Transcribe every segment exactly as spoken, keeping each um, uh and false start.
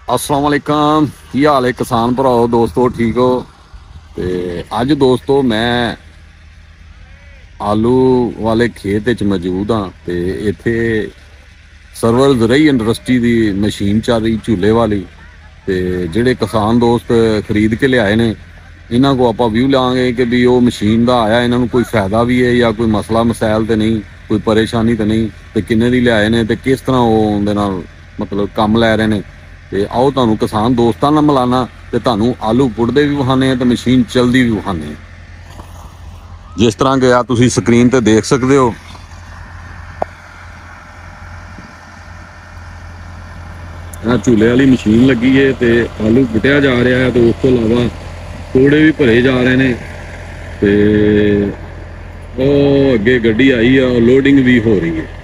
अस्सलाम वालेकुम, की हाल है किसान भराओ दोस्तों, ठीक हो। तो अज दोस्तों मैं आलू वाले खेत च मौजूद हाँ। तो इत्थे सर्वर जरई इंडस्ट्री की मशीन चल रही झूले वाली। तो जेडे किसान दोस्त खरीद के लियाए ने इन्हों को आप व्यू लाँगे कि भी वो मशीन का आया, इन्हों कोई फायदा भी है या कोई मसला मसैल तो नहीं, कोई परेशानी तो नहीं, तो किन्ने दी लियाए ने तो किस तरह वो उहदे नाल मतलब काम लै रहे हैं। तो आओ तुहानू किसान दोस्तों नाल मिलाना तो तुहानू आलू पुटदे भी विखाने तो मशीन चलती भी विखाने। जिस तरह कि आ तुसीं स्क्रीन ते देख सकते हो, झूले वाली मशीन लगी है तो आलू पुटिया जा रहा है। तो उस तो अलावा तोड़े भी भरे जा रहे हैं। तो अगे गड्डी आई है, लोडिंग भी हो रही है।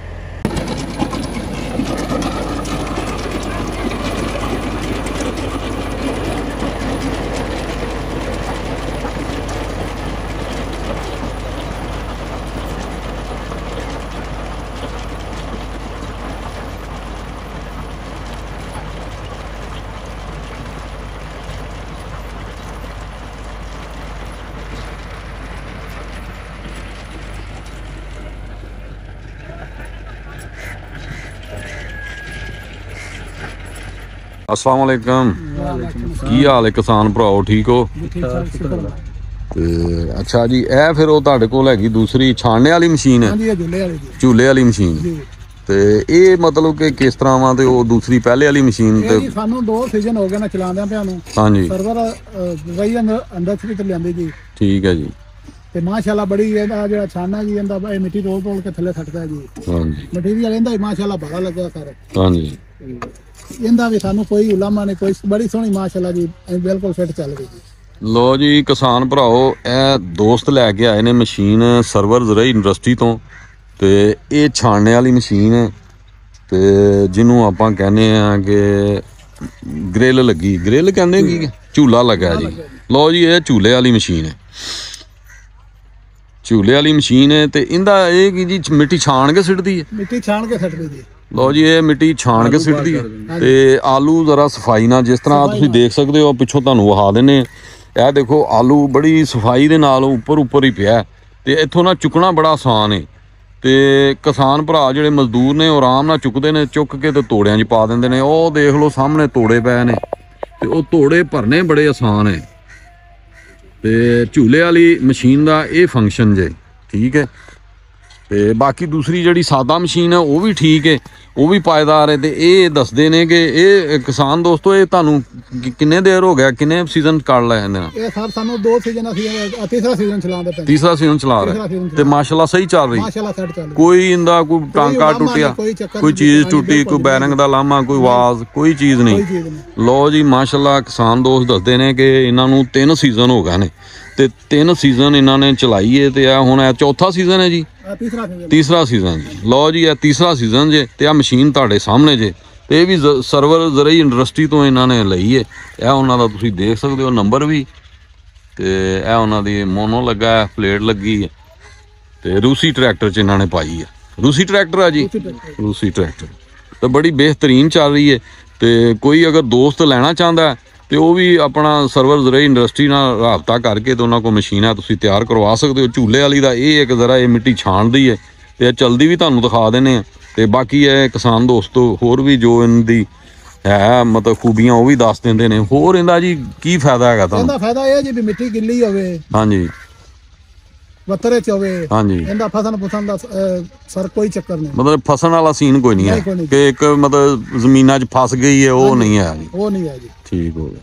अस्सलाम वालेकुम, की हाल है किसान भराओ, ठीक हो। ते अच्छा जी, ए फिर वो तुहाडे कोल हैगी दूसरी छानने वाली मशीन है, झूले वाली मशीन। ते ये मतलब कि किस तरह वा ते वो दूसरी पहले वाली मशीन ते सानू दो सीजन हो गए ना चलांदे पिया नू। हाँ जी, सर्वर वही इंडस्ट्री ते लियांदी जी। ठीक है जी। ते माशाल्लाह बड़ी ਇਹਦਾ ਜਿਹੜਾ ਛਾਨਾ ਜੀ ਇਹਦਾ ਇਹ ਮਿੱਟੀ ਰੋਲ ਰੋਲ ਕੇ ਥੱਲੇ ਸੱਟਦਾ ਜੀ। हाँ जी, ਮਟੀਰੀਅਲ ਇਹਦਾ ਹੀ ਮਾਸ਼ਾਅੱਲਾ ਬੜਾ ਲੱਗਾ ਕਰ। हाँ जी। ਇਹਦਾ ਵੀ ਸਾਨੂੰ ਕੋਈ ਉਲਾਮਾ ਨਹੀਂ, ਕੋਈ ਬੜੀ ਸੋਹਣੀ ਮਾਸ਼ਾਅੱਲਾ ਜੀ ਬਿਲਕੁਲ ਫਿੱਟ ਚੱਲ ਰਹੀ ਜੀ। लो जी किसान भराओ, ए दोस्त लैके आए ने मशीन सर्वर जरई इंडस्ट्री तो। ते ये छानने वाली मशीन है ते जिन्हों आप कहने कि ग्रिल लगी, ग्रिल कहने की झूला लगा जी। लो जी ये झूले वाली मशीन है, झूले वाली मशीन है। तो इनका ये कि जी मिट्टी छान के सिटदी है, ਮਿੱਟੀ ਛਾਣ ਕੇ ਸੱਟਦੀ ਜੀ। लो जी ये मिट्टी छान के सिटदी है। तो आलू जरा सफाई ना, जिस तरह तुसीं देख सकते हो पिछों तुहानूं विखा दिंदे। ਇਹ देखो आलू बड़ी सफाई दे नाल उपर उपर ही पिया ते इत्थों ना चुकना बड़ा आसान है। ते किसान भरा जिहड़े मजदूर ने आराम नाल चुकते ने, चुक के ते तोड़ियां च पा दिंदे ने। ओह देख लो सामने तोड़े पए ने ते ओह तोड़े भरने बड़े आसान है। ते झूले वाली मशीन का ये फंक्शन जे, ठीक है। ते बाकी दूसरी जिहड़ी सादा मशीन है वह भी ठीक है, वह भी पायदार है। तो ये दसदे ने कि ये किसान दोस्तों ये तुहानूं किन्ने देर हो गया, किन्ने सीजन काट लिया इहदे नाल? ਇਹ ਸਰ ਸਾਨੂੰ ਦੋ ਸੀਜ਼ਨ ਅਸੀਂ ਤੀਸਰਾ ਸੀਜ਼ਨ ਚਲਾਉਂਦੇ ਪਏ। तीसरा सीजन चला रहे हैं ते माशाल्लाह सही चल रही। ਮਾਸ਼ਾਅੱਲਾ ਸੈੱਟ ਚੱਲ ਰਹੀ। कोई इंदा कोई टांका टुटिया, कोई चीज़ टुटी, कोई बैरिंग का लामा, कोई आवाज़, कोई चीज़ नहीं। लो जी माशाल्लाह किसान दोस्त दसदे ने कि इन्हां नूं तीन सीजन हो गए ने ते तीन सीजन इन्हां ने चलाई है। ते हुण ए चौथा सीजन है जी, तीसरा सीजन तीसरा सीजन जी। लो जी यह तीसरा सीजन जे ते आ मशीन तुहाडे सामने जे। तो यह भी सर्वर जरई इंडस्ट्री तो इन्होंने लई है। यह उन्हों का तुसीं देख सकते हो नंबर भी। तो यह उन्हों की मोनो लगा है, प्लेट लगी है। तो रूसी ट्रैक्टर च इन्होंने पाई है, रूसी ट्रैक्टर है जी, रूसी ट्रैक्टर। तो बड़ी बेहतरीन चल रही है। तो कोई अगर दोस्त लेना चाहता है तो वह भी अपना सर्वर जरई इंडस्ट्री नाल राबता करके तो उन्होंने को मशीनां तुसीं तैयार करवा सकते हो। झूले वाली का ये एक जरा ये मिट्टी छानदी है तो चलदी भी तुहानूं दिखा देने। तो बाकी है किसान दोस्तों होर भी जो इनकी है मतलब खूबियां वो भी दस देंदे ने। होर इहदा जी की फायदा है तुहानूं? ਇਹਦਾ ਫਾਇਦਾ ਇਹ ਜੀ ਵੀ ਮਿੱਟੀ ਗਿੱਲੀ ਹੋਵੇ, हाँ जी, ਬੱਤਰੇ ਚ ਹੋਵੇ, हाँ जी। ਇਹਦਾ ਫਸਣ ਫਸਣ ਦਾ ਸਰ ਕੋਈ ਚੱਕਰ ਨਹੀਂ, मतलब फसन वाला सीन कोई नहीं नहीं, कोई है नहीं। कि एक मतलब जमीना च फस गई है, वो नहीं है जी। ਉਹ ਨਹੀਂ ਹੈ ਜੀ। ठीक हो गया।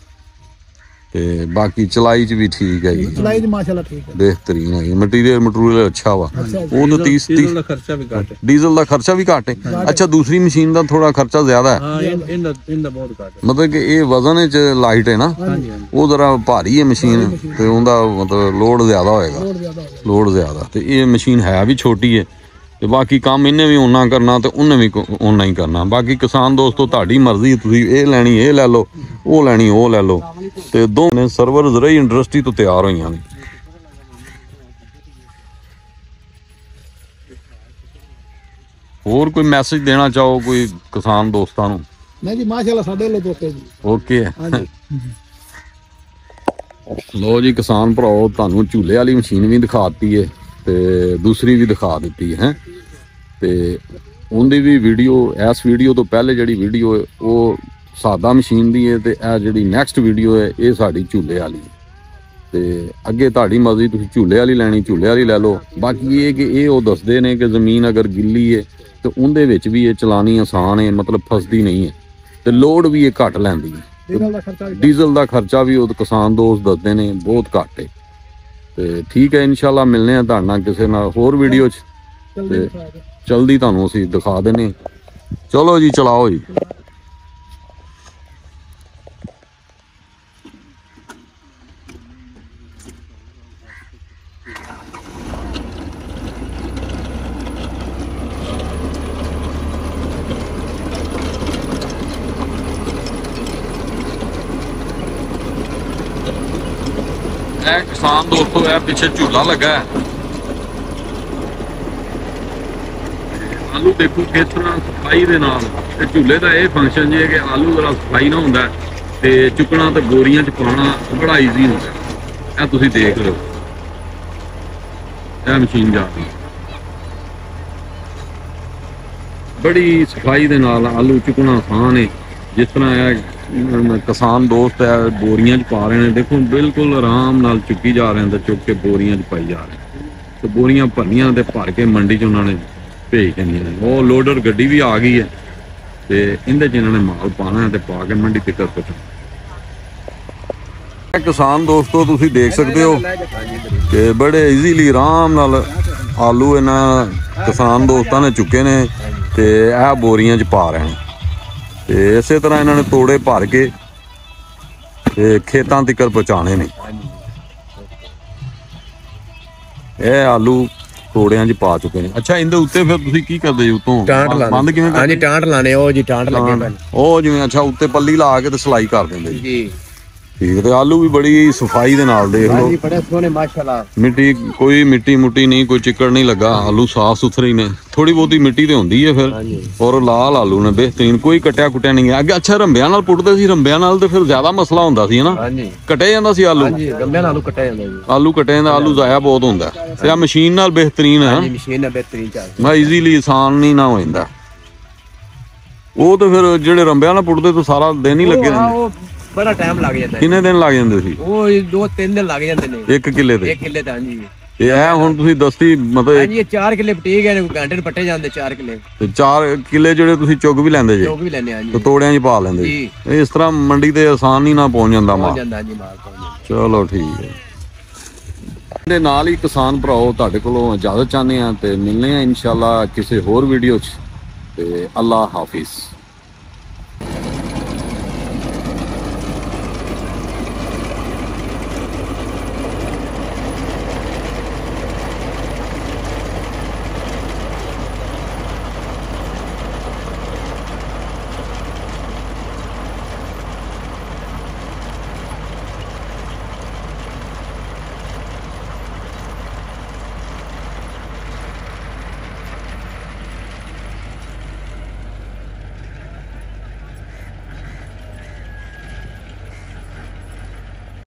ते बाकी चलाई च भी ठीक है जी, ਚਲਾਈ ਜੀ ਮਾਸ਼ਾਅੱਲਾ ਠੀਕ ਹੈ। बेहतरीन है। मटीरियल मटूरियल अच्छा वा। वो तो तीस तीस डीजल का खर्चा भी घट है। डीजल का खर्चा भी घट है। अच्छा दूसरी मशीन का थोड़ा खर्चा ज्यादा है, हाँ इन इन इन दा बहुत घट है। मतलब कि ये वजन च लाइट है ना, वो जरा भारी है मशीन तो उनका मतलब लोड ज्यादा होएगा, ਲੋਡ ਜ਼ਿਆਦਾ ਹੋ ਗਿਆ। लोड ज्यादा। तो ये मशीन है भी छोटी है तो बाकी काम इन्हें भी उन्ना करना तो उन्हें भी उन्ना ही करना। बाकी किसान दोस्तों तुहाडी मर्जी, तुसीं ये लैनी ये लै लो, वो लैनी वो लै लो। तो दो ने सर्वर जरई इंडस्ट्री तो तैयार होईयां ने। होर कोई मैसेज देना चाहो कोई किसान दोस्तां नूं? ਨਹੀਂ ਜੀ ਮਾਸ਼ਾਅੱਲਾ ਸਾਡੇ ਵੱਲੋਂ ਓਕੇ ਜੀ। ਓਕੇ ਹੈ। ਹਾਂਜੀ ਲੋ ਜੀ ਕਿਸਾਨ ਭਰਾਓ, ਤੁਹਾਨੂੰ ਝੂਲੇ ਵਾਲੀ ਮਸ਼ੀਨ ਵੀ ਦਿਖਾਤੀ ਹੈ ਤੇ ਦੂਸਰੀ ਵੀ ਦਿਖਾ ਦਿੱਤੀ ਹੈ। ਤੇ ਉਹਦੀ ਵੀ ਵੀਡੀਓ, ਇਸ ਵੀਡੀਓ ਤੋਂ ਪਹਿਲੇ ਜਿਹੜੀ ਵੀਡੀਓ ਹੈ ਉਹ ਸਾਦਾ ਮਸ਼ੀਨ ਦੀ ਹੈ, ਤੇ ਇਹ ਜਿਹੜੀ ਨੈਕਸਟ ਵੀਡੀਓ ਹੈ ਇਹ ਸਾਡੀ ਝੂਲੇ ਵਾਲੀ ਹੈ। ਤੇ ਅੱਗੇ ਤੁਹਾਡੀ ਮਰਜ਼ੀ, ਤੁਸੀਂ ਝੂਲੇ ਵਾਲੀ ਲੈਣੀ ਝੂਲੇ ਵਾਲੀ ਲੈ ਲਓ। ਬਾਕੀ ਇਹ ਕਿ ਇਹ ਉਹ ਦੱਸਦੇ ਨੇ ਕਿ ਜ਼ਮੀਨ ਅਗਰ ਗਿੱਲੀ ਹੈ ਤੇ ਉਹਦੇ ਵਿੱਚ ਵੀ ਇਹ ਚਲਾਣੀ ਆਸਾਨ ਹੈ, ਮਤਲਬ ਫਸਦੀ ਨਹੀਂ ਹੈ, ਤੇ ਲੋਡ ਵੀ ਇਹ ਘੱਟ ਲੈਂਦੀ ਹੈ। ਡੀਜ਼ਲ ਦਾ ਖਰਚਾ ਵੀ ਡੀਜ਼ਲ ਦਾ ਖਰਚਾ ਵੀ ਉਹ ਕਿਸਾਨ ਦੋਸਤ ਦੱਸਦੇ ਨੇ ਬਹੁਤ ਘੱਟ ਹੈ। ਤੇ ਠੀਕ ਹੈ, ਇਨਸ਼ਾਅੱਲਾ ਮਿਲਨੇ ਆ ਤੁਹਾਡੇ ਨਾਲ ਕਿਸੇ ਨਾਲ ਹੋਰ ਵੀਡੀਓ 'ਚ, ਜਲਦੀ ਤੇ ਦਿਖਾ ਦਿਓ। ਜਲਦੀ ਤੁਹਾਨੂੰ ਅਸੀਂ ਦਿਖਾ ਦਿੰਨੇ। ਚਲੋ ਜੀ ਚਲਾਓ ਜੀ। ਇਹ ਕਿਸਾਨ ਦੋਸਤੋ, ਇਹ ਪਿੱਛੇ ਝੂਲਾ ਲੱਗਾ ਹੈ। ਆਲੂ ਦੇਖੋ ਕਿਸ ਤਰ੍ਹਾਂ ਸਫਾਈ ਦੇ ਨਾਲ, ਤੇ ਝੂਲੇ ਦਾ ਇਹ ਫੰਕਸ਼ਨ ਜੀ ਹੈ ਕਿ ਆਲੂ ਜਰਾ ਸਫਾਈ ਨਾ ਹੁੰਦਾ ਤੇ ਚੁੱਕਣਾ ਤੇ ਬੋਰੀਆਂ 'ਚ ਪਾਉਣਾ ਬੜਾ ਈਜ਼ੀ ਹੁੰਦਾ। ਇਹ ਤੁਸੀਂ ਦੇਖ ਲਓ, ਇਹ ਮਸ਼ੀਨ ਜਾ ਰਹੀ ਬੜੀ ਸਫਾਈ ਦੇ ਨਾਲ, ਆਲੂ ਚੁੱਕਣਾ ਆਸਾਨ ਹੈ। ਜਿਸ ਤਰ੍ਹਾਂ ਇਹ ਕਿਸਾਨ ਦੋਸਤ ਹੈ ਬੋਰੀਆਂ 'ਚ ਪਾ ਰਹੇ ਨੇ, ਦੇਖੋ ਬਿਲਕੁਲ ਆਰਾਮ ਨਾਲ ਚੁੱਕੀ ਜਾ ਰਹੇ ਨੇ ਤੇ ਚੁੱਕ ਕੇ ਬੋਰੀਆਂ 'ਚ ਪਾਈ ਜਾ ਰਹੇ ਨੇ। ਤੇ ਬੋਰੀਆਂ ਭਰੀਆਂ ਤੇ ਭਰ ਕੇ ਮੰਡੀ 'ਚ ਉਹਨਾਂ ਨੇ ਭੇਜ ਦੇਣੀਆਂ ਨੇ। ਉਹ ਲੋਡਰ ਗੱਡੀ ਵੀ ਆ ਗਈ ਹੈ ਤੇ ਇਹਦੇ 'ਚ ਇਹਨਾਂ ਨੇ ਮਾਲ ਪਾਣਾ ਤੇ ਪਾ ਕੇ ਮੰਡੀ ਤੱਕ ਪਹੁੰਚਾਉਣਾ। ਕਿਸਾਨ ਦੋਸਤੋ ਤੁਸੀਂ ਦੇਖ ਸਕਦੇ ਹੋ ਕਿ ਬੜੇ ਈਜ਼ੀਲੀ ਆਰਾਮ ਨਾਲ ਆਲੂ ਇਹਨਾਂ ਕਿਸਾਨ ਦੋਸਤਾਂ ਨੇ ਚੁੱਕੇ ਨੇ ਤੇ ਇਹ ਬੋਰੀਆਂ 'ਚ ਪਾ ਰਹੇ ਨੇ। ਤੇ ਇਸੇ ਤਰ੍ਹਾਂ ਇਹਨਾਂ ਨੇ ਤੋੜੇ ਭਰ ਕੇ ਤੇ ਖੇਤਾਂ ਤੱਕ ਪਹੁੰਚਾਣੇ ਨੇ। ਇਹ ਆਲੂ ਤੋੜਿਆਂ 'ਚ ਪਾ ਚੁੱਕੇ ਨੇ। ਅੱਛਾ, ਇਹਦੇ ਉੱਤੇ ਫਿਰ ਤੁਸੀਂ ਕੀ ਕਰਦੇ ਜੀ ਉਤੋਂ ਬੰਦ ਕਿਵੇਂ ਕਰਦੇ? ਹਾਂਜੀ ਟਾਂਟ ਲਾਣੇ, ਉਹ ਜੀ ਟਾਂਟ ਲੱਗੇ ਪਏ ਉਹ ਜਿਵੇਂ ਅੱਛਾ ਉੱਤੇ ਪੱਲੀ ਲਾ ਕੇ ਤੇ ਸਲਾਈ ਕਰ ਦਿੰਦੇ ਜੀ। ਜੀ। ਠੀਕ, ਤੇ ਆਲੂ ਵੀ ਬੜੀ ਸਫਾਈ ਦੇ ਨਾਲ ਦੇਖ ਲਓ, ਹਾਂਜੀ ਬੜੇ ਸੋਹਣੇ ਮਾਸ਼ਾਅੱਲਾ। ਮਿੱਟੀ ਕੋਈ ਮਿੱਟੀ ਮੁੱਟੀ ਨਹੀਂ, ਕੋਈ ਚਿੱਕੜ ਨਹੀਂ ਲੱਗਾ, ਆਲੂ ਸਾਫ ਸੁਥਰੇ ਨੇ। ਥੋੜੀ ਬਹੁਤੀ ਮਿੱਟੀ ਤੇ ਹੁੰਦੀ ਹੈ ਫਿਰ, ਔਰ ਲਾਲ ਆਲੂ ਨੇ ਬਿਹਤਰੀਨ, ਕੋਈ ਕਟਿਆ ਕੁਟਿਆ ਨਹੀਂ ਹੈ। ਅੱਗੇ ਅੱਛਾ ਰੰਬਿਆਂ ਨਾਲ ਪੁੱਟਦੇ ਸੀ, ਰੰਬਿਆਂ ਨਾਲ ਤੇ ਫਿਰ ਜ਼ਿਆਦਾ ਮਸਲਾ ਹੁੰਦਾ ਸੀ ਨਾ, ਹਾਂਜੀ ਕਟਿਆ ਜਾਂਦਾ ਸੀ ਆਲੂ। ਹਾਂਜੀ ਗੰਮਿਆਂ ਨਾਲ ਆਲੂ ਕੱਟਿਆ ਜਾਂਦਾ ਜੀ। ਆਲੂ ਕਟੇ ਦਾ ਆਲੂ ਜ਼ਾਇਆ ਬਹੁਤ ਹੁੰਦਾ ਤੇ ਆ ਮਸ਼ੀਨ ਨਾਲ ਬਿਹਤਰੀਨ ਹੈ। ਹਾਂਜੀ ਮਸ਼ੀਨ ਨਾਲ ਬਿਹਤਰੀਨ ਚੱਲਦੀ। ਮੈਂ ਈਜ਼ੀਲੀ ਆਸਾਨ ਨਹੀਂ ਨਾ ਹੋ ਜਾਂਦਾ। ਉਹ ਤੇ ਫਿਰ ਜਿਹੜੇ ਰੰਬਿਆਂ ਨਾਲ ਪੁੱਟਦੇ ਤਾਂ ਸਾਰਾ ਦਿਨ ਹੀ ਲੱਗੇ ਰਹਿੰਦੇ। ਉਹ ਬੜਾ ਟਾਈਮ ਲੱਗ ਜਾਂਦਾ। ਕਿੰਨੇ ਦਿਨ ਲੱਗ ਜਾਂਦੇ ਸੀ? ਉਹ ਦੋ ਤਿੰਨ ਦਿਨ ਲੱਗ ਜਾਂਦੇ ਨੇ ਇੱਕ ਕਿੱਲੇ ਤੇ। ਇੱਕ ਕਿੱਲੇ ਤੇ ਹਾਂਜੀ। ਤੇ ਇਹ ਹੁਣ ਤੁਸੀਂ ਦੱਸੀ ਮਤਲਬ ਹਾਂਜੀ ਇਹ ਚਾਰ ਕਿੱਲੇ ਪਟੀਕ ਹੈ, ਘੰਟੇ ਨੂੰ ਪੱਟੇ ਜਾਂਦੇ ਚਾਰ ਕਿੱਲੇ। ਤੇ ਚਾਰ ਕਿੱਲੇ ਜਿਹੜੇ ਤੁਸੀਂ ਚੁੱਕ ਵੀ ਲੈਂਦੇ ਜੇ ਲੋਕ ਵੀ ਲੈਣੇ ਆ ਤੇ ਜੀ। ਤੋੜਿਆਂ 'ਚ ਪਾ ਲੈਂਦੇ ਜੀ। ਇਹ ਇਸ ਤਰ੍ਹਾਂ ਮੰਡੀ ਤੇ ਆਸਾਨ ਹੀ ਨਾ ਪਹੁੰਚ ਜਾਂਦਾ ਪਹੁੰਚ ਮਾਲ। ਜਾਂਦਾ ਜੀ ਮਾਲ ਪਹੁੰਚ ਜਾਂਦਾ। ਚਲੋ ਠੀਕ ਹੈ। ਦੇ ਨਾਲ ਹੀ ਕਿਸਾਨ ਭਰਾਓ ਤੁਹਾਡੇ ਕੋਲੋਂ ਇਜਾਜ਼ਤ ਚਾਹੁੰਦੇ ਆ ਤੇ ਮਿਲਨੇ ਆ ਇਨਸ਼ਾਅੱਲਾ ਕਿਸੇ ਹੋਰ ਵੀਡੀਓ 'ਚ। ਤੇ ਅੱਲਾ ਹਾਫਿਜ਼।